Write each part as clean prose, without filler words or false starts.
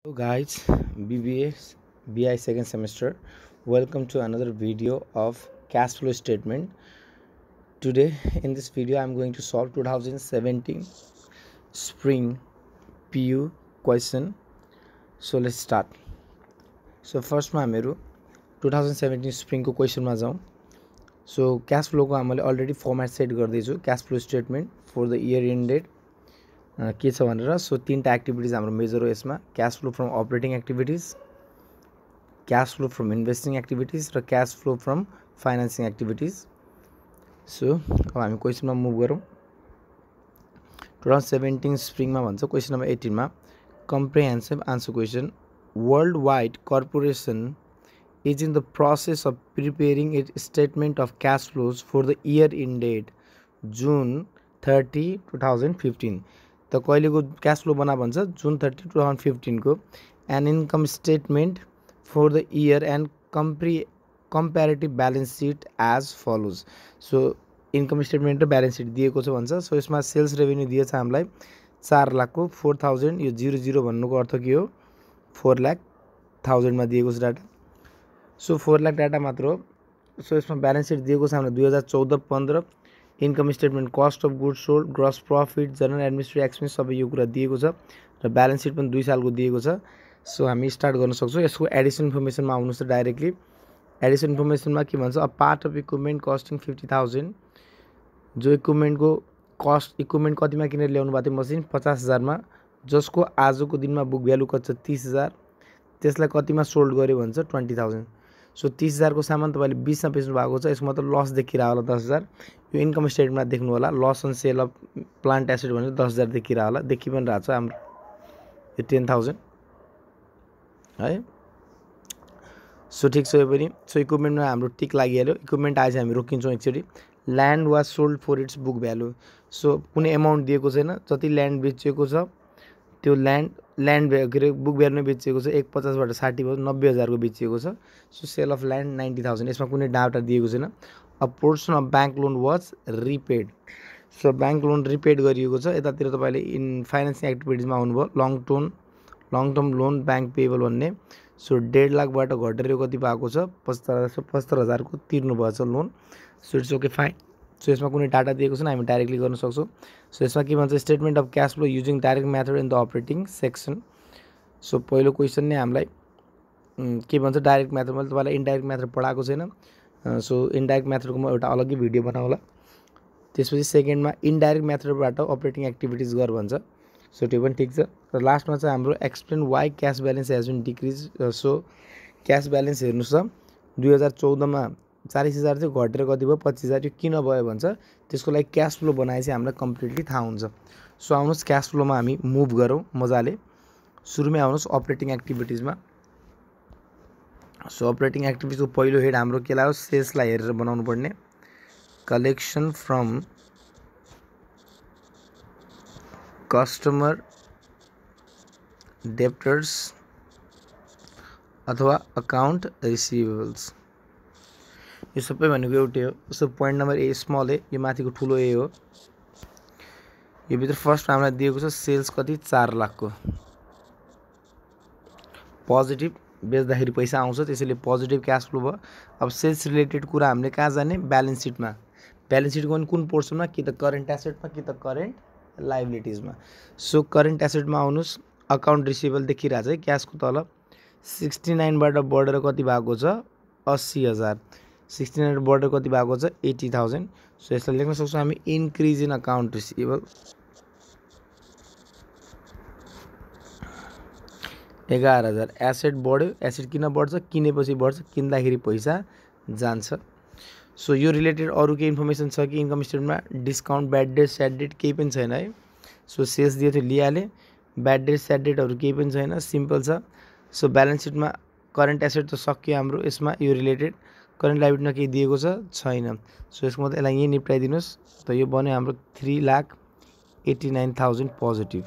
Hello guys, BBA BI second semester. Welcome to another video of cash flow statement. Today in this video I am going to solve 2017 spring PU question. So let's start. So first मा मेरो 2017 spring को question मा जाउँ. So cash flow को हामीले already format set गर्दैछु. Cash flow statement for the year ended के छ भनेर. सो तीनटा एक्टिभिटीज हाम्रो मेजर हो यसमा. Cash flow from operating activities, cash flow from investing activities र cash flow from financing activities. So अब हामी क्वेसनमा मुभ गरौँ. 2017 स्प्रिङमा भन्छ क्वेसन नम्बर 18 मा comprehensive answer question. World wide corporation is in the process of preparing it statement of cash flows for the year ended June 30, 2015. त कहिलेको cash flow बना भन्छ जुन 30, 2015 को. An income statement for the year and comparative balance sheet as follows. So income statement र balance sheet दिएको छ भन्छ. सो यसमा सेल्स रेभेन्यू दिएछ हामीलाई 4 लाख को 4000. यो 00 भन्नुको अर्थ के हो 4 लाख 1000 मा दिएको छ डाटा. सो 4 लाख डाटा मात्र हो. सो यसमा ब्यालेन्स सिट दिएको छ हामीलाई 2014-15. Income statement cost of goods sold, gross profit, general administrative expense सबै यो कुरा दिएको छ र ब्यालेन्स सिट पनि 2 सालको दिएको छ. सो हामी स्टार्ट गर्न सक्छौँ. यसको एडिसन इन्फर्मेसनमा आउनुहोस् त डाइरेक्टली. एडिसन इन्फर्मेसनमा के भन्छ, a part of equipment costing 50,000. जो इक्विपमेन्टको कस्ट, इक्विपमेन्ट कतिमा किनेर ल्याउनु भएको थियो मसिन 50,000 मा, जसको आजको दिनमा बुक भ्यालु कति छ 30,000. त्यसलाई कतिमा सोल्ड गर्यो भन्छ 20,000. सो 30,000 को सामान तपाईँले 20 मा बेच्नु भएको छ. यसको मतलब लस देखिरह होला 10,000. यो इन्कम स्टेटमेन्टमा देख्नु होला loss on sale of plant asset भनेर 10,000 देखिरह होला. देखि पनि रहेछ हाम्रो यो 10,000 है. सो ठिक छ यो पनि. सो इक्विपमेन्टमा हाम्रो टिक लागिहाल्यो. इक्विपमेन्ट आएछ हामी रोकिन्छौँ एकचोटि. Land was sold for its book value. So कुनै एमाउन्ट दिएको छैन. जति ल्यान्ड बेचिएको छ त्यो ल्यान्ड के अरे बुक भ्यालु नै बेचिएको छ. 150 बाट 60 भयो 90,000 को बेचिएको छ. So sale of land 90,000. यसमा कुनै डाटा दिएको छैन. A portion of bank loan was repaid. So bank loan repaid गरिएको छ. यतातिर तपाईँले इन फाइनेन्सिङ एक्टिभिटिजमा आउनुभयो. Long term loan bank payable भन्ने. सो 1.5 लाखबाट घटेर कति भएको छ 75,000 को तिर्नुभएको छ loan. So it's okay fine. So यसमा कुनै डाटा दिएको छैन, हामी डाइरेक्टली गर्न सक्छौँ. सो यसमा के भन्छ, statement of cash flow using direct method in the operating section. So पहिलो क्वेसन नै हामीलाई के भन्छ डाइरेक्ट मेथड. मैले तपाईँलाई इन्डाइरेक्ट मेथड पढाएको छैन. सो इन्डाइरेक्ट मेथडको म एउटा अलग्गै भिडियो बनाउला. त्यसपछि सेकेन्डमा इन्डाइरेक्ट मेथडबाट अपरेटिङ एक्टिभिटिज गर भन्छ. सो त्यो पनि ठिक छ. र लास्टमा चाहिँ हाम्रो explain why cash balance has been decrease. So cash balance हेर्नुहोस् त 2014 मा 40,000 थियो, घटेर कति भयो 25,000. यो किन भयो भन्छ, त्यसको लागि क्यास फ्लो बनाए चाहिँ हामीलाई कम्प्लिटली थाहा हुन्छ. सो आउनुहोस् क्यास फ्लोमा हामी मुभ गरौँ मजाले. सुरुमै आउनुहोस् अपरेटिङ एक्टिभिटिजमा. सो अपरेटिङ एक्टिभिटिजको पहिलो हेड हाम्रो के लाग्यो, सेल्सलाई हेरेर बनाउनु पर्ने. कलेक्सन फ्रम कस्टमर डेप्टर्स अथवा अकाउन्ट रिसिभेबल्स. यो सबै भनेको एउटै हो. So point number A small A, यो माथिको ठुलो ए हो. यो भित्र फर्स्ट हामीलाई दिएको छ सेल्स कति 4 लाख को. पोजिटिभ बेच्दाखेरि पैसा आउँछ, त्यसैले पोजिटिभ क्यास फ्लो भयो. अब सेल्स रिलेटेड कुरा हामीले कहाँ जाने, ब्यालेन्स सिटमा. ब्यालेन्स सिटको पनि कुन पोर्सनमा, कि त करेन्ट एसेटमा कि त करेन्ट लाइबिलिटिजमा. सो करेन्ट एसेटमा आउनुहोस्. अकाउन्ट रिसिभेबल देखिरहेछ है क्यासको तल. 69 बाट बढेर कति भएको छ 80,000. 69 बढेर कति भएको छ 80,000. सो यसलाई लेख्न सक्छौँ हामी increase in account receivable. 11,000. Asset बढ्यो. एसेट किन बढ्छ, किनेपछि बढ्छ, किन्दाखेरि पैसा जान्छ. सो यो रिलेटेड अरू केही इन्फर्मेसन छ कि इन्कम स्टेटमेन्टमा. Discount, bad debt, sad debt केही पनि छैन है. सो सेल्स दियो थियो लिइहालेँ. ब्याड डेट स्याड डेटहरू केही पनि छैन, सिम्पल छ. सो ब्यालेन्स सिटमा करेन्ट एसेट त सक्यो हाम्रो. यसमा यो रिलेटेड करेन्ट लाइबिलिटीमा केही दिएको छैन. सो यसको मतलब यसलाई यहीँ निप्टाइदिनुहोस्. त यो बन्यो हाम्रो 3,89,000 पोजिटिभ.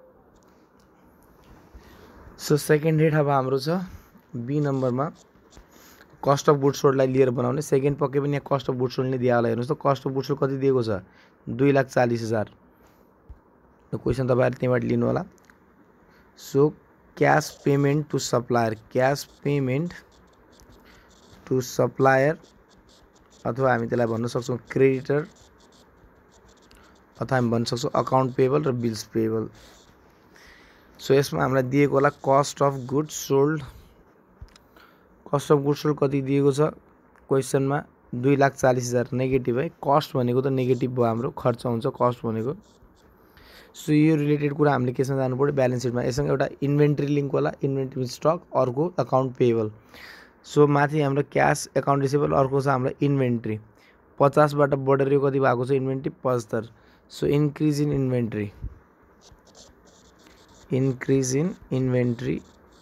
सो सेकेन्ड हेड अब हाम्रो छ बी नम्बरमा कस्ट अफ गुड्स सोल्डलाई लिएर बनाउने. सेकेन्ड पक्कै पनि यहाँ कस्ट अफ गुड्स सोल्ड नै दिया होला. हेर्नुहोस् त कस्ट अफ गुड्स सोल्ड कति दिएको छ 2,40,000. यो क्वेसन तपाईँहरूले त्यहीँबाट लिनु होला. So cash payment to supplier, cash payment to supplier अथवा हामी त्यसलाई भन्न सक्छौँ क्रेडिटर अथवा हामी भन्न सक्छौँ अकाउन्ट पेबल र बिल्स पेबल। सो यसमा हामीलाई दिएको होला cost of goods sold. Cost of goods sold कति दिएको छ क्वेसनमा 2,40,000 नेगेटिभ है। कस्ट भनेको त नेगेटिभ भयो, हाम्रो खर्च हुन्छ कस्ट भनेको। सो यो रिलेटेड कुरा हामीले केसमा जानु पर्यो ब्यालेन्स सिटमा। यससँग एउटा इन्भेन्ट्री लिङ्क होला, इन्भेन्ट्री स्टक, अर्को अकाउन्ट पेबल। सो माथि हाम्रो क्यास अकाउन्ट रिसिभेबल, अर्को छ हाम्रो इन्भेन्ट्री। 50 बाट बढेर यो कति भएको छ inventory 75। So increase in inventory, increase in inventory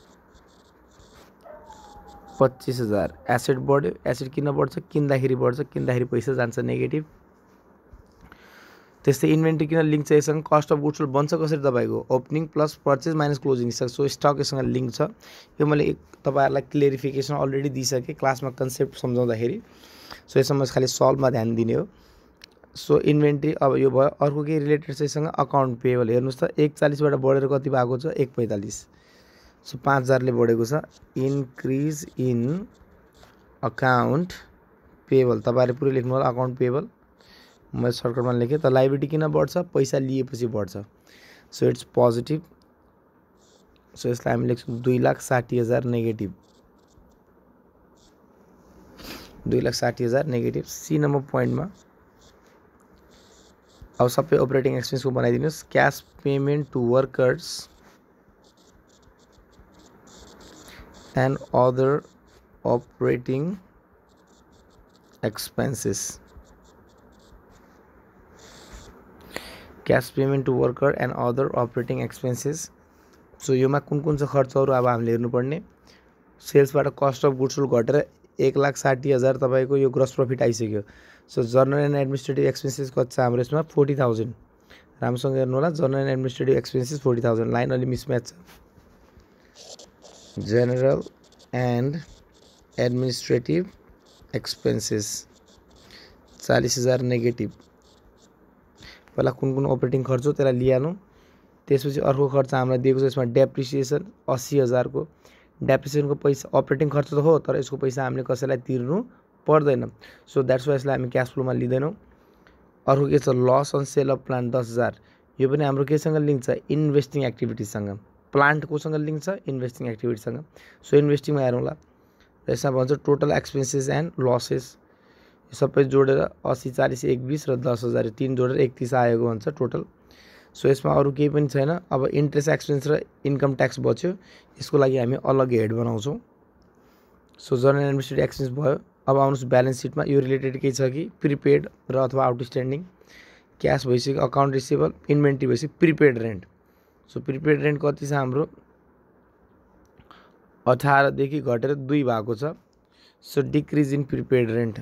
25,000। Asset बढ्यो, एसेट किन बढ्छ किन्दाखेरि बढ्छ, किन्दाखेरि पैसा जान्छ नेगेटिभ। त्यस्तै इन्भेन्ट्री किन लिङ्क छ यससँग कस्ट अफ गुड्स सोल्ड बन्छ कसरी तपाईँको opening plus purchase minus closing stock. So stock यससँग लिङ्क छ। यो मैले तपाईँहरूलाई क्लियरिफिकेसन अलरेडी दिइसकेँ क्लासमा कन्सेप्ट सम्झाउँदाखेरि। सो यसमा खालि सल्भमा ध्यान दिने हो। सो इन्भेन्ट्री अब यो भयो। अर्को के रिलेटेड छ यससँग अकाउन्ट पेबल। हेर्नुहोस् त 140 बाट बढेर कति भएको छ 145। सो 5,000 ले बढेको छ। इन्क्रिज इन अकाउन्ट पेबल, तपाईँहरूले पुरै लेख्नु होला अकाउन्ट पेबल। मैले सर्टकटमा लेखेँ त लाइबिलिटी किन बढ्छ पैसा लिएपछि बढ्छ। So it's positive. सो यसलाई हामी लेख्छौँ 2,60,000 नेगेटिभ, 2,60,000 नेगेटिभ। सी नम्बर पोइन्टमा अब सबै अपरेटिङ एक्सपेन्सको बनाइदिनुहोस्। Cash payment to workers and other operating expenses, cash payment to worker and other operating expenses. So योमा कुन छ खर्चहरू अब हामीले हेर्नुपर्ने। सेल्सबाट कस्ट अफ गुड्स सोल्ड घटेर 1,60,000 तपाईँको यो ग्रस प्रफिट आइसक्यो। So general and administrative expenses कति छ हाम्रो यसमा 40,000। राम्रोसँग हेर्नु होला, general and administrative expenses 40,000। Line अलि मिसम्याच छ। General and administrative expenses 40,000 negative. पहिला कुन अपरेटिङ खर्च हो त्यसलाई लिइहालौँ। त्यसपछि अर्को खर्च हामीलाई दिएको छ यसमा डेप्रिसिएसन 80,000 को। डेप्रिसिएसनको पैसा अपरेटिङ खर्च त हो तर यसको पैसा हामीले कसैलाई तिर्नु पर्दैन। सो द्याट्स वाइ यसलाई हामी क्यास फ्लोमा लिँदैनौँ। अर्को के छ loss on sale of plant 10,000। यो पनि हाम्रो केसँग लिङ्क छ इन्भेस्टिङ एक्टिभिटिजसँग। प्लान्ट कोसँग लिङ्क छ इन्भेस्टिङ एक्टिभिटीसँग। सो इन्भेस्टिङमा हेरौँला। यसमा भन्छ टोटल एक्सपेन्सेस एन्ड लसेस, यो सबै जोडेर 80, 40, 120 र 10,000 3 जोडेर 31 आएको भन्छ टोटल। सो यसमा अरू केही पनि छैन। अब इन्ट्रेस्ट एक्सपेन्स र इन्कम ट्याक्स बच्यो, यसको लागि हामी अलग हेड बनाउँछौँ। सो जनरल एडमिनिस्ट्रेटिभ एक्सपेन्स भयो। अब आउनुहोस् ब्यालेन्स सिटमा। यो रिलेटेड केही छ कि प्रिपेड र अथवा आउटस्ट्यान्डिङ। क्यास भइसक्यो, अकाउन्ट रिसिभेबल, इन्भेन्ट्री भइसक्यो, prepaid rent. So prepaid rent कति छ हाम्रो 18 देखि घटेर 2 भएको छ। So decrease in prepaid rent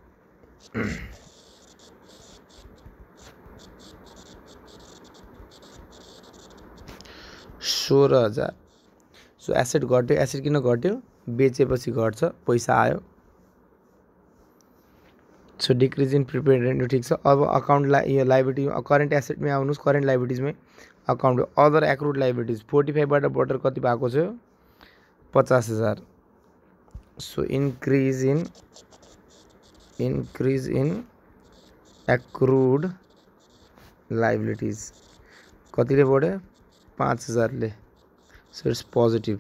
16,000। So asset घट्यो, एसेट किन घट्यो बेचेपछि घट्छ, पैसा आयो। So decrease in prepaid rent ठिक छ। अब अकाउन्ट यो लाइबिलिटी करेन्ट एसेटमै आउनुहोस्, करेन्ट लाइबिलिटिजमै अकाउन्ट अदर एक्रुड लाइबिलिटिज 45 बाट बढेर कति भएको छ 50,000। So increase in accrued liabilities कतिले बढ्यो 5,000 ले। So it's positive.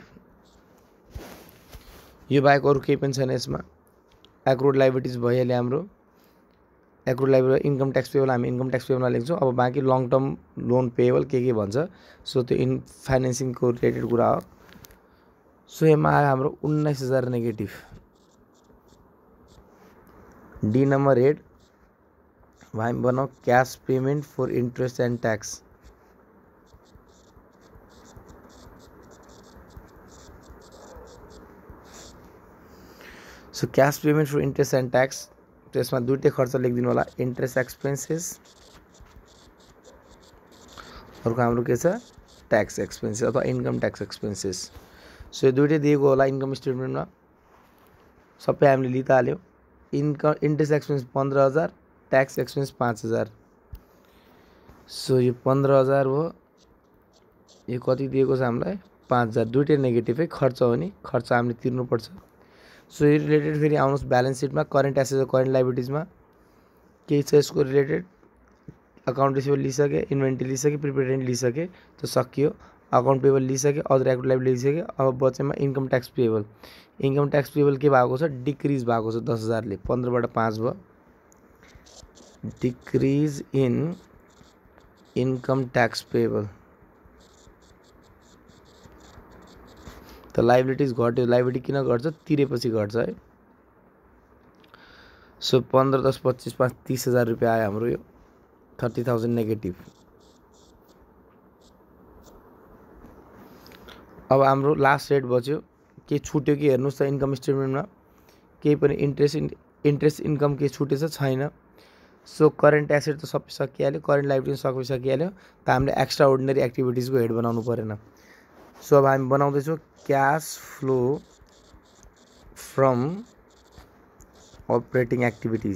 यो बाहेक अरू केही पनि छैन यसमा। एक्रुड लाइबिलिटिज भइहाल्यो हाम्रो। Accrued liability income tax payable हामी इन्कम ट्याक्स पेबलमा लेख्छौँ। अब बाँकी लङ टर्म लोन पेबल के भन्छ। सो त्यो फाइनेन्सिङको रिलेटेड कुरा हो। सो यसमा आयो हाम्रो 19,000 नेगेटिभ। डी नम्बर हेड हामी बनाऊ cash payment for interest and tax. So cash payment for interest and tax त्यसमा दुईटै खर्च लेखिदिनु होला, इन्ट्रेस्ट एक्सपेन्सेस, अर्को हाम्रो के छ ट्याक्स एक्सपेन्सेस अथवा इन्कम ट्याक्स एक्सपेन्सेस। सो यो दुईटै दिएको होला इन्कम स्टेटमेन्टमा, सबै हामीले लिइहाल्यौँ। Interest expense 15,000, tax expense 5,000। So यो 15,000 हो। यो कति दिएको छ हामीलाई 5000 दुईटै नेगेटिभ है, खर्च हो नि, खर्च हामीले तिर्नुपर्छ। सो यो रिलेटेड फेरि आउनुहोस् ब्यालेन्स सिटमा करेन्ट एसेट्स र करेन्ट लाइबिलिटिजमा केही छ यसको रिलेटेड। अकाउन्ट रिसिभेबल लिइसके, इन्भेन्ट्री लिइसके, प्रिपेड रेन्ट लिइसके, त्यो सकियो। अकाउन्ट पेबल लिइसके, अदर एक्टिभ लाइबिलिटी लिइसके। अब बचेमा income tax payable. Income tax payable के भएको छ, डिक्रिज भएको छ 10000 ले, 15 बाट 5 भयो। Decrease in income tax payable. त लाइबिलिटिज घट्यो, लाइबिलिटी किन घट्छ, तिरेपछि घट्छ है। सो 15 10 25 5 30,000 रुपियाँ आयो हाम्रो, यो 30,000 नेगेटिभ। अब हाम्रो लास्ट रेट बच्यो, के छुट्यो कि हेर्नुहोस् त इन्कम स्टेटमेन्टमा केही पनि इन्ट्रेस्ट इन्कम के छुटेछ छैन। सो करेन्ट एसेट त सबै सकिहाल्यो, करेन्ट लाइबिलिटी सबै सकिहाल्यो, त हामीले एक्स्ट्रा अर्डिनरी एक्टिभिटिजको हेड बनाउनु परेन। सो अब हामी बनाउँदैछौँ cash flow from operating activities.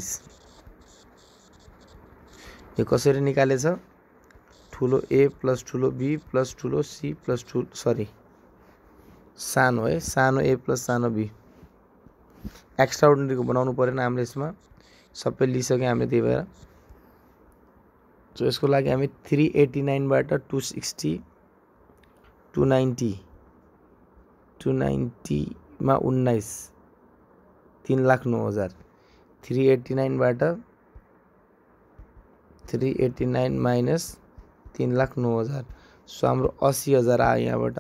यो कसरी निकालेछ, ठुलो ए प्लस ठुलो बी प्लस ठुलो सी प्लस सानो है, सानो ए प्लस सानो बी। एक्स्ट्रा अर्डिनरीको बनाउनु परेन हामीले, यसमा सबै लिइसक्यौँ हामीले, त्यही भएर। सो यसको लागि हामी 389 बाट 260 290 मा 19 3,09,000। 389 बाट 389 माइनस 3,09,000। सो हाम्रो 80,000 आयो यहाँबाट।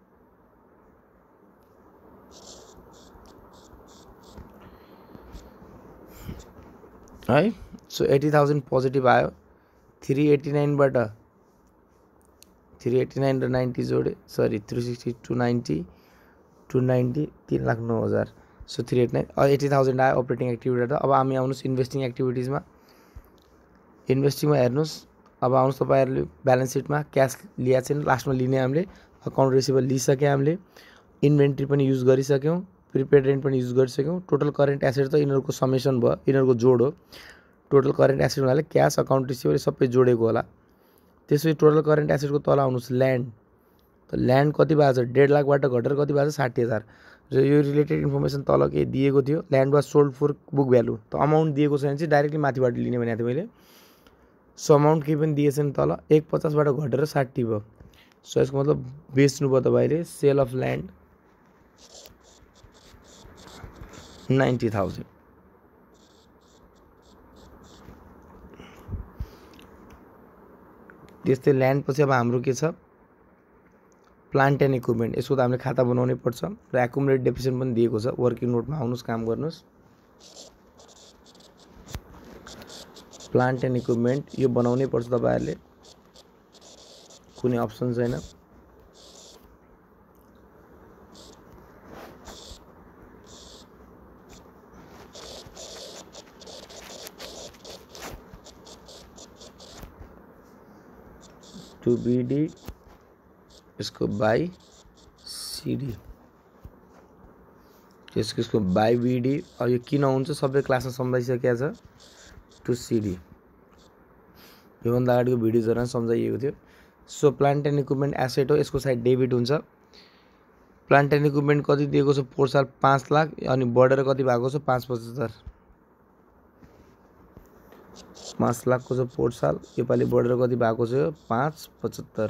है, सो 80,000 पोजिटिभ आयो। 389 बाट 389 र 90 जोडे, सरी 360 290 3,09,000। सो 389 80,000 आयो अपरेटिङ एक्टिभिटीबाट। अब हामी आउनुहोस् इन्भेस्टिङ एक्टिभिटिजमा। इन्भेस्टिङमा हेर्नुहोस्, अब आउनुहोस् तपाईँहरूले ब्यालेन्स सिटमा क्यास लिएको छैन, लास्टमा लिने हामीले। अकाउन्ट रिसिभेबल लिइसक्यौँ हामीले, इन्भेन्ट्री पनि युज गरिसक्यौँ, प्रिपेड रेन्ट पनि युज गरिसक्यौँ। टोटल करेन्ट एसेट त यिनीहरूको समेसन भयो, यिनीहरूको जोड हो। टोटल करेन्ट एसेट भन्नाले क्यास अकाउन्ट रिसिभेबल सबै जोडेको होला। त्यसपछि टोटल करेन्ट एसेटको तल आउनुहोस् ल्यान्ड। त ल्यान्ड कति भएको छ, 1.5 लाखबाट घटेर कति भएको छ, 60,000। र यो रिलेटेड इन्फर्मेसन तल के दिएको थियो, land was sold for book value. त अमाउन्ट दिएको छैन चाहिँ डाइरेक्टली माथिबाट लिने भनेको थिएँ मैले। सो अमाउन्ट केही पनि दिएछन् तल, 150 बाट घटेर 60 भयो। सो यसको मतलब बेच्नु भयो तपाईँले। Sale of land 90,000। त्यस्तै ल्यान्ड पछि अब हाम्रो के छ, प्लान्ट एन्ड इक्विपमेन्ट। यसको त हामीले खाता बनाउनै पर्छ र एकुमुलेट डेप्रिसिएसन पनि दिएको छ। वर्किङ नोटमा आउनुहोस्, काम गर्नुहोस्। प्लान्ट एन्ड इक्विपमेन्ट यो बनाउनै पर्छ तपाईँहरूले, कुनै अप्सन छैन। टू बीडी इसको बाई सीडी, यसको बाई बीडी। अब यो किन हुन्छ सबै क्लासमा सम्झाइसकेको छ। टू सीडी योभन्दा अगाडिको भिडियोजहरुमा सम्झाइएको थियो। So plant and equipment asset हो, यसको साइड डेबिट हुन्छ। प्लान्ट एन्ड इक्विपमेन्ट कति दिएको छ, पोहोर साल 5 लाख, अनि बढेर कति भएको छ, 5,75,000। 5 लाख को छ पोहोर साल, योपालि बढेर कति भएको छ, 5,75,000।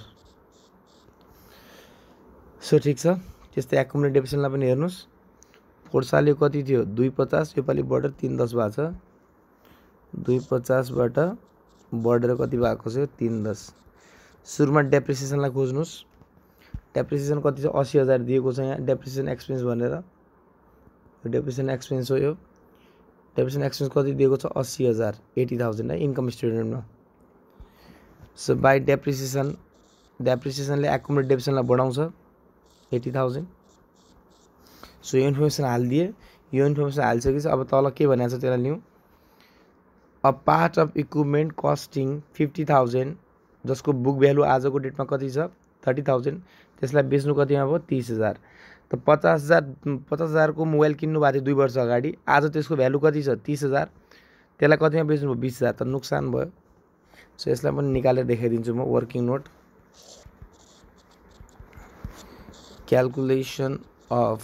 सो ठिक छ। त्यस्तै एकुमुलेट डेप्रिसिएसनलाई पनि हेर्नुस्, पोहोर साल यो कति थियो, 250, योपालि बढेर 310 भएको छ। 250 बाट बढेर कति भएको छ, 310। सुरुमा डेप्रिसिएसनलाई खोज्नुस्। डेप्रिसिएसन कति छ, 80,000 दिएको छ यहाँ डेप्रिसिएसन एक्सपेन्स भनेर। डेप्रिसिएसन एक्सपेन्स हो यो। डेप्रिसिएसन एक्सपेन्स कति दिएको छ, 80,000, 80,000 है इन्कम स्टेटमेन्टमा। सो बाई डेप्रिसिएसन, डेप्रिसिएसनले एकुमुलेट डेप्रिसिएसनलाई बढाउँछ 80,000। सो यो इन्फर्मेसन हालिदिए, यो इन्फर्मेसन हालिसकेपछि अब तल के भनेको छ त्यसलाई लिउँ। A part of equipment costing 50,000, जसको बुक भ्यालु आजको डेटमा कति छ, 30,000, त्यसलाई बेच्नु कतिमा भयो, 30,000। त 50,000 को मोबाइल किन्नु भएको थियो 2 वर्ष अगाडि, आज त्यसको भ्यालु कति छ, 30,000, त्यसलाई कतिमा बेच्नु भयो, 20,000, त नुक्सान भयो। सो यसलाई पनि निकालेर देखाइदिन्छु म। वर्किङ नोट क्यालकुलेसन अफ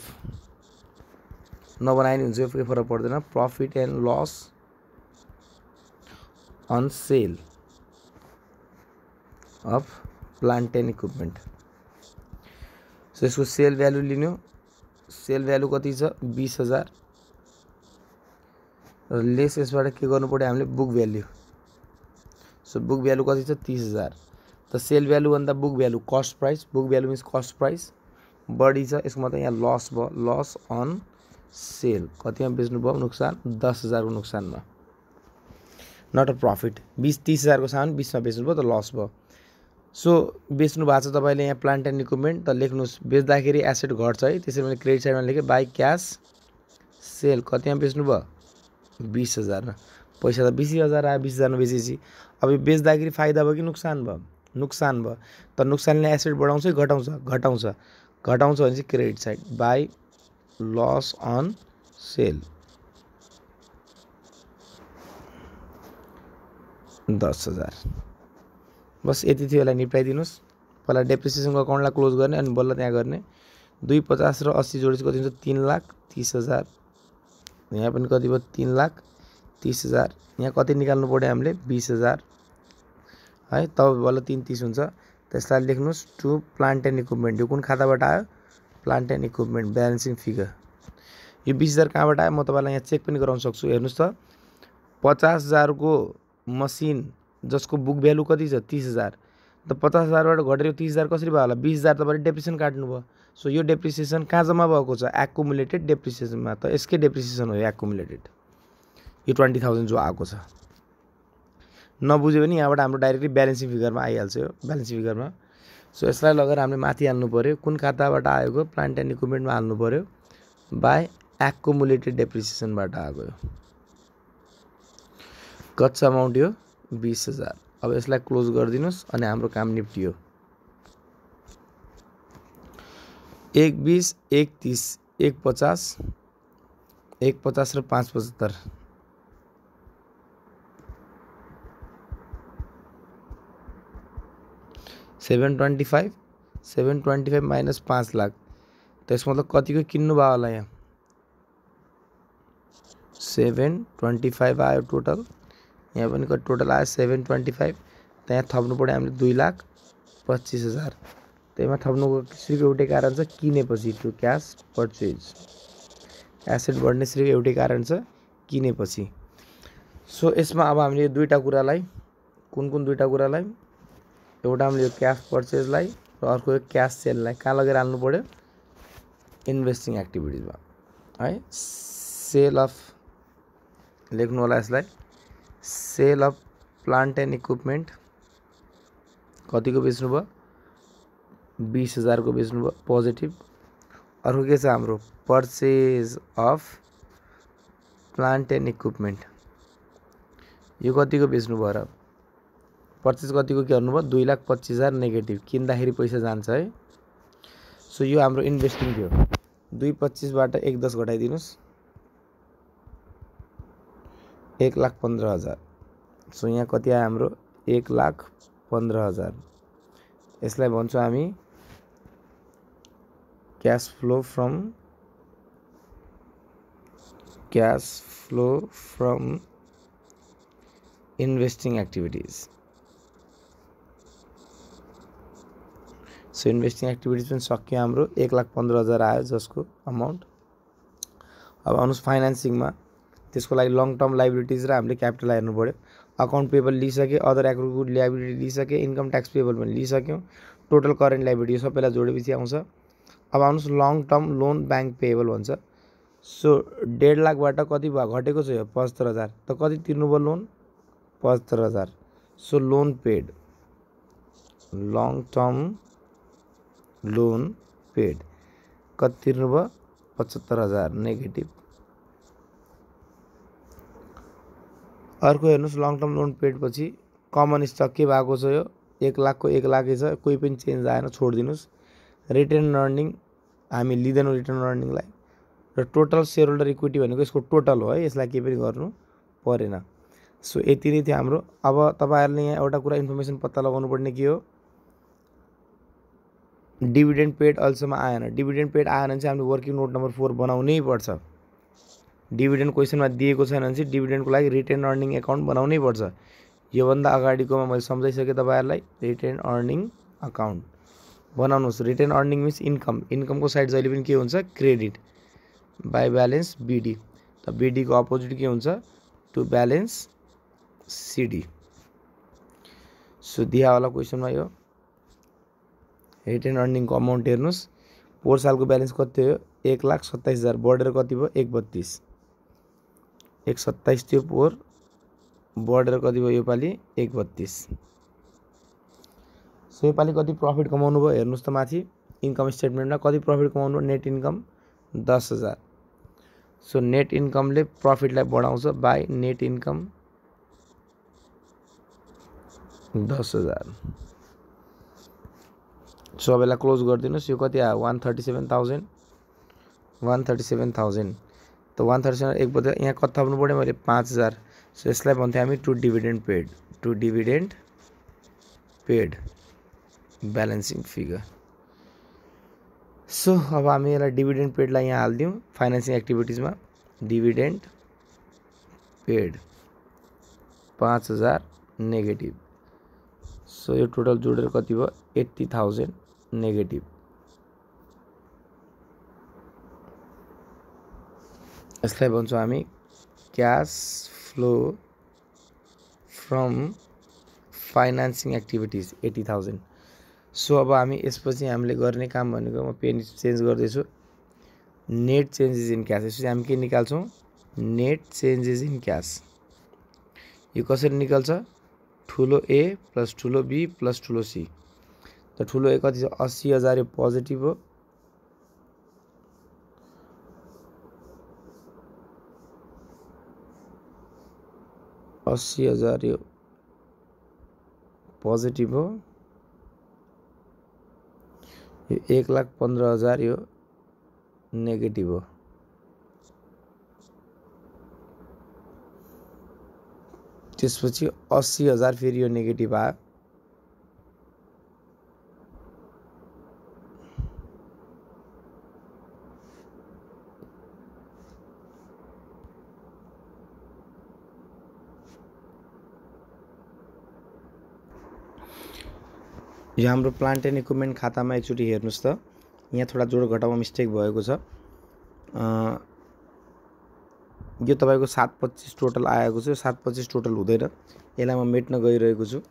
नबनाए नि हुन्छ, केही फरक पर्दैन। Profit and loss on sale of plant and equipment. So यसको सेल भ्यालु लिनु, सेल भ्यालु कति छ 20,000 र लेस यसबाट के गर्नु पर्यो हामीले book value. So book value कति छ 30,000। त सेल भ्यालु भन्दा book value cost price, book value minus cost price बढी छ, यसको मतलब यहाँ लस भयो, लस अन सेल। कतिमा बेच्नु भयो नुकसान 10,000 को नुकसानमा, नट अ प्रफिट। 30,000 को सामान 20 मा बेच्नु भयो त लस भयो। सो बेच्नु भएको छ तपाईँले यहाँ प्लान्ट एन्ड इक्विपमेन्ट, त लेख्नुहोस् बेच्दाखेरि एसेट घट्छ है, त्यसरी मैले क्रेडिट साइडमा लेखेँ बाई क्यास सेल। कतिमा बेच्नु भयो 20,000 मा, पैसा त 20,000 आयो, 20,000 मा बेचेपछि। अब यो बेच्दाखेरि फाइदा भयो कि नुकसान भयो, नुकसान भयो। त नुकसानले एसेट बढाउँछ कि घटाउँछ, घटाउँछ, घटाउँछ भने चाहिँ credit side by loss on sale 10,000। बस यति थियो, यसलाई निप्टाइदिनुहोस्। पहिला डेप्रिसिएसनको अकाउन्टलाई क्लोज गर्ने अनि बल्ल त्यहाँ गर्ने। 250 र 80 जोडेपछि कति हुन्छ 3,30,000। यहाँ पनि कति भयो 3,30,000। यहाँ कति निकाल्नु पर्यो हामीले 20,000 है, तब बल्ल 330 हुन्छ। त्यसलाई लेख्नुहोस् टु प्लान्ट एन्ड इक्विपमेन्ट। यो कुन खाताबाट आयो plant and equipment balancing figure. यो 20,000 कहाँबाट आयो म तपाईँलाई यहाँ चेक पनि गराउन सक्छु। हेर्नुहोस् त 50,000 को मसिन जसको बुक भ्यालु कति छ 30,000, त 50,000 बाट घटेर 30,000 कसरी भयो होला 20,000 तपाईँले डेप्रिसिएसन काट्नु भयो। सो यो डेप्रिसिएसन कहाँ जम्मा भएको छ एक्युमुलेटेड डेप्रिसिएसनमा, त यसकै डेप्रिसिएसन हो एक्युमुलेटेड। यो 20,000 जो आएको छ, नबुझ्यो भने यहाँबाट हाम्रो डाइरेक्टली ब्यालेन्सिङ फिगरमा आइहाल्छ यो ब्यालेन्सिङ फिगरमा। सो यसलाई लगेर हामीले माथि हाल्नु पर्यो, कुन खाताबाट आएको प्लान्ट एन्ड इक्विपमेन्टमा हाल्नु पर्यो बाई एक्युमुलेटेड डेप्रिसिएसनबाट आएको। यो कच्चा अमाउन्ट यो 20,000। अब यसलाई क्लोज गरिदिनुहोस् अनि हाम्रो काम निप्टियो। 1,20, 1,30, 1,50, 1,50 र 5,75। 725, 725 माइनस 5 लाख, तो यसको मतलब कतिको किन्नु भयो होला यहाँ 725 आयो टोटल। यहाँ पनि कति टोटल आयो 725। त्यहाँ थप्नु पर्यो हामीले 2,25,000। त्यसमा थप्नुको सिर्फ एउटै कारण छ, किनेपछि टु क्यास पर्चेज। एसेट बढ्ने सिर्फ एउटै कारण छ, किनेपछि। सो यसमा अब हामीले दुईटा कुरालाई, कुन कुन दुईटा कुरालाई, एउटा हामीले यो क्यास पर्चेजलाई र अर्को यो क्यास सेललाई कहाँ लगेर हाल्नु पर्यो इन्भेस्टिङ एक्टिभिटिजमा है। सेल अफ लेख्नु होला यसलाई, sale of plant and equipment कतिको बेच्नु भयो 20,000 को बेच्नु भयो पोजिटिभ। अर्को के छ हाम्रो purchase of plant and equipment, यो कतिको बेच्नु भयो र पर्चेज कतिको के गर्नुभयो 2,25,000 नेगेटिभ, किन्दाखेरि पैसा जान्छ है। सो यो हाम्रो इन्भेस्टिङ थियो। 2,25 बाट 1,10 घटाइदिनुहोस् 1,15,000। सो यहाँ कति आयो हाम्रो 1,15,000। यसलाई भन्छौँ हामी cash flow from investing activities. So investing activities पनि सक्यो हाम्रो 1,15,000 आयो जसको अमाउन्ट। अब आउनुहोस् फाइनेन्सिङमा, त्यसको लागि लङ टर्म लाइबिलिटिज र हामीले क्यापिटल हेर्नु पर्यो। अकाउन्ट पेबल लिइसके, अदर एक्रुड लाइबिलिटी लिइसके, इन्कम ट्याक्स पेबल पनि लिइसक्यौँ, टोटल करेन्ट लाइबिलिटी सबैलाई जोडेपछि आउँछ। अब आउनुहोस् long term loan bank payable भन्छ। सो 1.5 लाखबाट कति भयो घटेको छ यो 75,000, त कति तिर्नुभयो loan 75,000। So loan paid, long term loan paid कति तिर्नुभयो 75,000 नेगेटिभ। अर्को हेर्नुहोस् लङ टर्म लोन पेड पछि कमन स्टक के भएको छ यो 1 लाख को 1 लाखै छ, कोही पनि चेन्ज आएन, छोडिदिनुहोस्। रिटर्न अर्निङ हामी लिँदैनौँ रिटर्न अर्निङलाई। र टोटल सेयर होल्डर इक्विटी भनेको यसको टोटल हो है, यसलाई केही पनि गर्नु परेन। सो यति नै थियो हाम्रो। अब तपाईँहरूले यहाँ एउटा कुरा इन्फर्मेसन पत्ता लगाउनु पर्ने के हो डिभिडेन्ड पेड अहिलेसम्म आएन। डिभिडेन्ड पेड आएन भने चाहिँ हामीले वर्किङ नोट नम्बर 4 बनाउनै पर्छ। डिभिडेन्ड क्वेसनमा दिएको छैन भने चाहिँ डिभिडेन्डको लागि रिटेन अर्निङ एकाउन्ट बनाउनै पर्छ। योभन्दा अगाडिकोमा मैले सम्झाइसकेँ तपाईँहरूलाई। रिटेन अर्निङ अकाउन्ट बनाउनुहोस्। Retain earning means income. इन्कमको साइड जहिले पनि के हुन्छ? Credit by balance BD. त बिडीको अपोजिट के हुन्छ? To balance CD. सो दिया वाला क्वेसनमा यो रिटेन अर्निङको अमाउन्ट हेर्नुहोस्। पोहोर सालको ब्यालेन्स कति हो? 1,27,000 बढेर कति भयो? 1,32,000। 1,27,000 थियो पोहोर, बढेर कति भयो योपालि? 1,32,000। सो योपालि कति प्रफिट कमाउनु भयो हेर्नुहोस् त माथि इन्कम स्टेटमेन्टमा कति प्रफिट कमाउनु भयो? Net income 10,000। सो नेट इन्कमले प्रफिटलाई बढाउँछ बाई नेट इन्कम 10,000। सो अब यसलाई क्लोज गरिदिनुहोस्। यो कति आयो? 137,000। 137,000 त 137 एक बजे यहाँ कति थप्नु पऱ्यो मैले? 5,000। सो यसलाई भन्थ्यौँ हामी to dividend paid. To dividend paid balancing figure. So अब हामी यसलाई डिभिडेन्ड पेडलाई यहाँ हालिदिउँ फाइनेन्सिङ एक्टिभिटिजमा। Dividend paid 5,000 negative. सो यो टोटल जोडेर कति भयो? 80,000 नेगेटिभ। यसलाई भन्छौँ हामी cash flow from financing activities 80,000। So अब हामी यसपछि हामीले गर्ने काम भनेको म पेन चेन्ज गर्दैछु। Net changes in cash. यसपछि हामी के निकाल्छौँ? Net changes in cash. यो कसरी निकाल्छ? ठुलो ए प्लस ठुलो बी प्लस ठुलो सी। त ठुलो ए कति छ? 80,000 यो पोजिटिभ हो। यो पोजिटिभ हो। यो 1,15,000 यो नेगेटिभ हो। त्यसपछि 80,000 फेरि यो नेगेटिभ आयो। यो हाम्रो प्लान्ट एन्ड इक्विपमेन्ट खातामा एकचोटि हेर्नुहोस् त। यहाँ थोडा जोड घटाउमा मिस्टेक भएको छ। यो तपाईँको 725 टोटल आएको छ। 725 टोटल हुँदैन। यसलाई म मेट्न गइरहेको छु।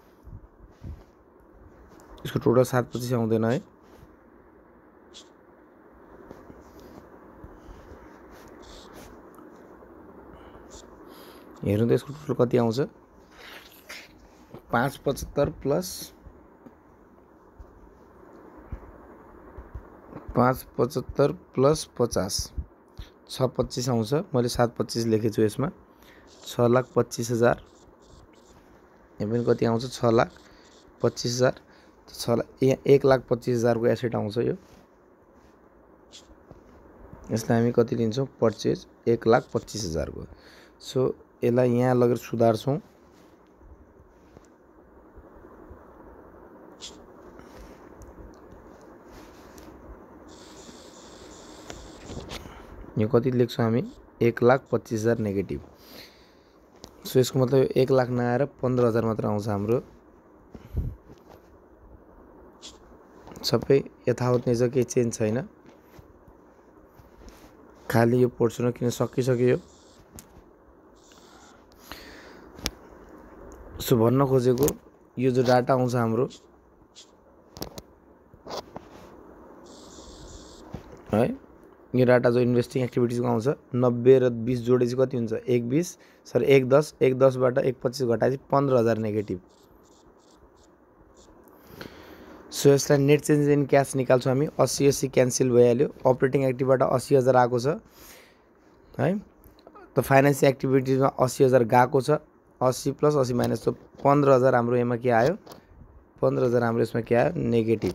यसको टोटल 725 आउँदैन है। हेर्नु त यसको टोटल कति आउँछ? 575 प्लस 575 प्लस 50 625 आउँछ। मैले 725 लेखेको छु यसमा। 6,25,000। यहाँ पनि कति आउँछ? 6,25,000। 1,25,000 को एसेट आउँछ यो। यसलाई हामी कति लिन्छौँ? पर्चेज 1,25,000 को। सो यसलाई यहाँ लगेर सुधार्छौँ। यो कति लेख्छौँ हामी? 1,25,000 नेगेटिभ। सो यसको मतलब 1 लाख नआएर 15,000 मात्र आउँछ हाम्रो। सबै यथावत नै छ, केही चेन्ज छैन। खाली यो पोर्सन किन सकिसक्यो। सो भन्न खोजेको यो जो डाटा आउँछ हाम्रो है, यो डाटा जो इन्भेस्टिङ एक्टिभिटिजको आउँछ 90 र 20 जोडेपछि कति हुन्छ? 1,10 1,10बाट 1,25 घटाएपछि 15,000 नेगेटिभ। सो यसलाई नेट चेन्ज इन क्यास निकाल्छौँ हामी। 80 क्यान्सल भइहाल्यो। अपरेटिङ एक्टिभबाट 80,000 आएको छ है। त फाइनेन्सिङ एक्टिभिटिजमा 80,000 गएको छ। 80 प्लस 80 माइनस तो 15,000 हाम्रो यसमा के आयो? 15,000 हाम्रो यसमा के आयो? Negative.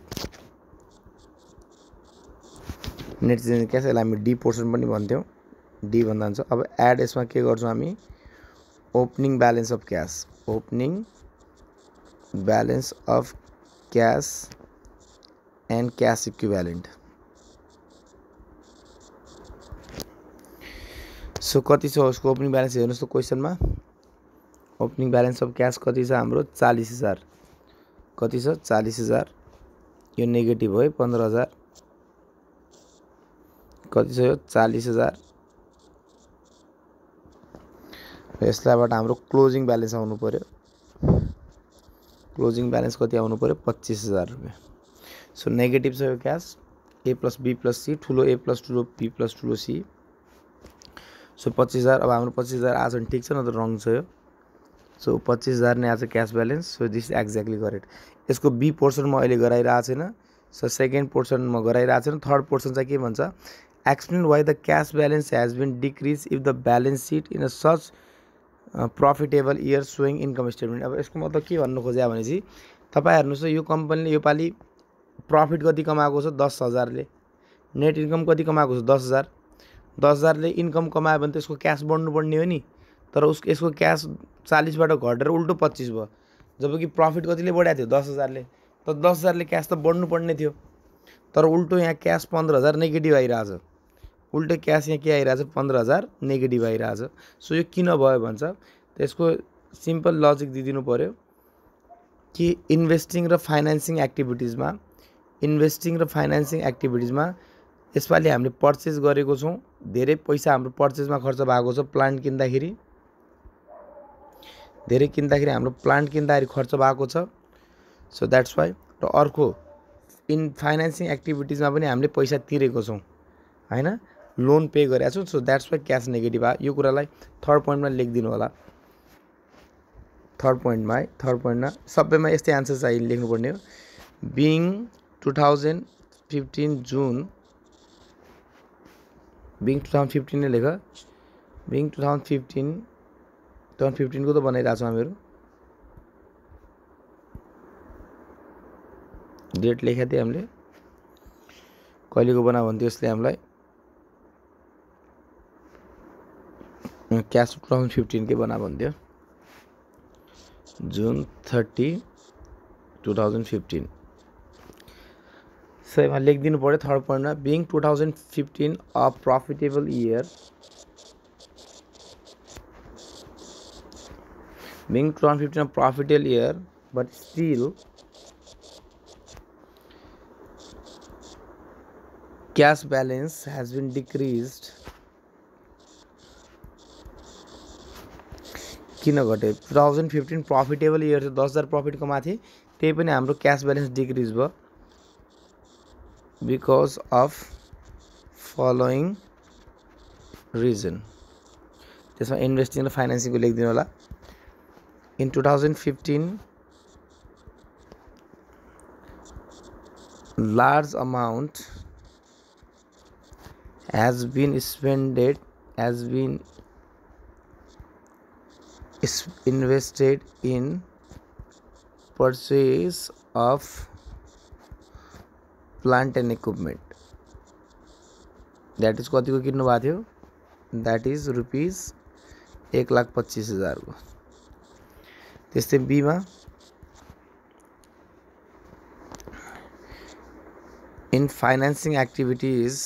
Net change in cash. यसलाई हामी डी पोर्सन पनि भन्थ्यौँ। डी भन्दा हुन्छ। अब एड यसमा के गर्छौँ हामी? Opening balance of cash. Opening balance of cash and cash equivalent. So कति छ उसको ओपनिङ ब्यालेन्स हेर्नुहोस् त क्वेसनमा। ओपनिङ ब्यालेन्स अफ क्यास कति छ हाम्रो 40,000। कति छ 40,000। यो नेगेटिभ हो है 15,000। कति छ यो 40,000। यसलाईबाट हाम्रो क्लोजिङ ब्यालेन्स आउनु पर्यो। क्लोजिङ ब्यालेन्स कति आउनु पर्यो 25,000 रुपैयाँ। सो नेगेटिभ छ यो cash. A plus B plus C, ठुलो ए प्लस ठुलो बी प्लस ठुलो सी। सो 25,000। अब हाम्रो 25,000 आज भने ठिक छ, न त रङ छ यो। सो 25,000 नै आज cash balance. So this exactly correct. यसको बी पोर्सन म अहिले गराइरहेको छैन। सो सेकेन्ड पोर्सन म गराइरहेको छैन। थर्ड पोर्सन चाहिँ के भन्छ, explain why the cash balance has been decrease if the balance sheet in a such profitable year showing income statement. अब यसको मतलब के भन्नु खोज्यो भनेपछि तपाईँ हेर्नुहोस् त यो कम्पनीले योपालि प्रफिट कति कमाएको छ 10,000ले, नेट इन्कम कति कमाएको छ 10,000। 10,000ले इन्कम कमायो भने त यसको क्यास बढ्नुपर्ने हो नि, तर यसको क्यास 40बाट घटेर उल्टो 25 भयो। जबकि प्रफिट कतिले बढाएको थियो 10,000ले, त 10,000ले क्यास त बढ्नुपर्ने थियो, तर उल्टो यहाँ क्यास 15,000 नेगेटिभ आइरहेछ। उल्टो क्यास यहाँ के आइरहेछ 15,000 नेगेटिभ आइरहेछ। सो यो किन भयो भन्छ, त्यसको सिम्पल लजिक दिदिनु पर्यो कि इन्भेस्टिङ र फाइनेन्सिङ एक्टिभिटिजमा यसपालि हामीले पर्चेस गरेको छौँ, धेरै पैसा हाम्रो पर्चेसमा खर्च भएको छ। प्लान्ट किन्दाखेरि धेरै किन्दाखेरि हाम्रो प्लान्ट किन्दाखेरि खर्च भएको छ। So that's why. र अर्को इन फाइनेन्सिङ एक्टिभिटिजमा पनि हामीले पैसा तिरेको छौँ हैन, लोन पे गरेका छौँ। So that's why cash negative आयो। यो कुरालाई थर्ड पोइन्टमा लेखिदिनु होला। थर्ड पोइन्टमा सबैमा यस्तै आन्सर चाहिँ लेख्नुपर्ने हो। बिङ 2015 जुन, बिङ 2015 नै लेख। बिङ 2015 को त बनाइरहेको छौँ हामीहरू। डेट लेखेको थिएँ हामीले, कहिलेको बना भन्थ्यो यसले हामीलाई, क्यास 2015 के बना भन्थ्यो, जुन 30, 2015। सो यहाँ लेखिदिनु पर्यो थर्ड पोइन्टमा। Being 2015 a profitable year, being 2015 a profitable year but still cash balance has been decreased। किन घटे 2015 प्रफिटेबल इयर थियो, 10,000 प्रफिट कमाएको थिएँ, त्यही पनि हाम्रो क्यास ब्यालेन्स डिक्रिज भयो बिकज अफ फलोइङ रिजन। त्यसमा इन्भेस्टिङ र फाइनेन्सिङको लेखिदिनु होला। In 2015 large amount has been invested in purchase of plant and equipment। that is कतिको किन्नु भएको थियो, that is रुपीज 1,25,000 को। त्यस्तै बीमा in financing activities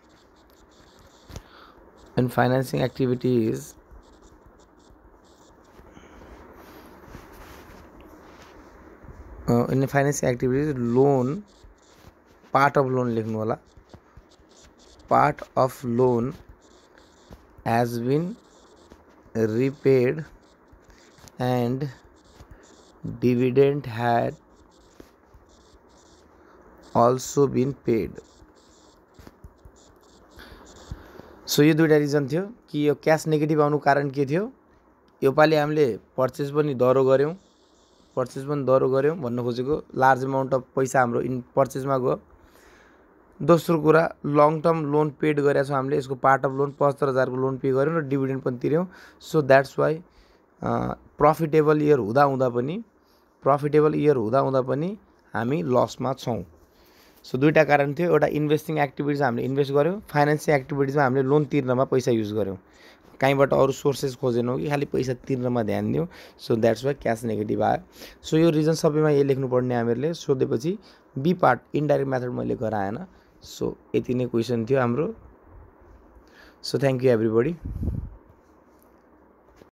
loan, part of loan लेख्नु होला। Part of loan has been repaid and dividend had also been paid। So यो दुईटा रिजन थियो कि यो क्यास नेगेटिभ आउनु कारण के थियो। योपालि हामीले पर्चेस पनि दह्रो गऱ्यौँ भन्नु खोजेको, लार्ज अमाउन्ट अफ पैसा हाम्रो पर्चेसमा गयो। दोस्रो कुरा लङ टर्म लोन पेड गरेका छौँ हामीले, यसको पार्ट अफ लोन 75,000 को लोन पे गऱ्यौँ र डिभिडेन्ड पनि तिर्यौँ। So that's why profitable year हुँदा पनि हामी लसमा छौँ। सो दुईटा कारण थियो। एउटा इन्भेस्टिङ एक्टिभिटिजमा हामीले इन्भेस्ट गऱ्यौँ, फाइनेन्सिङ एक्टिभिटिजमा हामीले लोन तिर्नमा पैसा युज गऱ्यौँ। कहीँबाट अरू सोर्सेस खोजेनौँ कि खालि पैसा तिर्नमा ध्यान दियौँ। So that's why cash negative आयो। सो यो रिजन सबैमा ये लेख्नुपर्ने हामीहरूले सोधेपछि बी पार्ट इन्डाइरेक्ट मेथड मैले गराएन। सो यति नै क्वेसन थियो हाम्रो। So thank you everybody.